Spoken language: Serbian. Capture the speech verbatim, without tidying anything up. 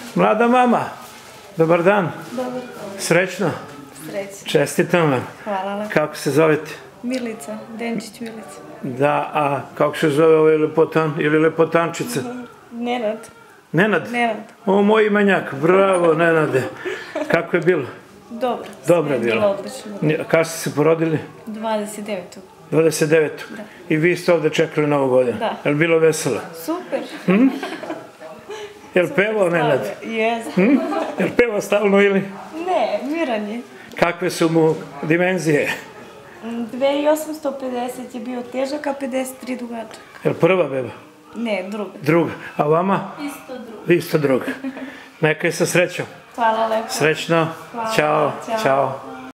Mlada mama, dobar dan. Dobar. Srećno. Srećno. Čestitam vam. Hvala lepo. Kako se zovete? Milica, Denčić Milica. Da, a kako se zove ovaj lepotan ili lepotančica? Nenad. Nenad? Nenad. O, moj imenjak, bravo Nenade. Kako je bilo? Dobro. Dobro je Bilo bilo. odlično. Kada ste se porodili? dvadeset devetog dvadeset devetog Da. I vi ste ovde čekali Novu godinu? Da. Je li bilo veselo? Super. Je li pevao Nenad? Jes. Je li pevao stalno ili? Ne, miran je. Kakve su mu dimenzije? dve hiljade osamsto pedeset je bio težak, a pedeset tri dugačak. Je li prva beba? Ne, druga. Druga. A vama? Isto druga. Isto druga. Neka je sa srećom. Hvala lepo. Srećno. Hvala. Ćao. Ćao. Ćao.